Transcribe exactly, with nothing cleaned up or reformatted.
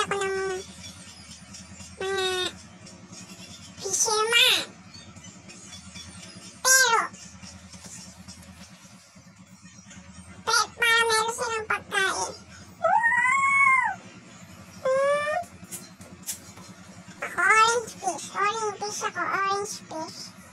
ako ng mga fisherman. Pero, pero para meron silang pagkain. Woo! Mm. Ako orange fish. Orange fish ako. Orange fish.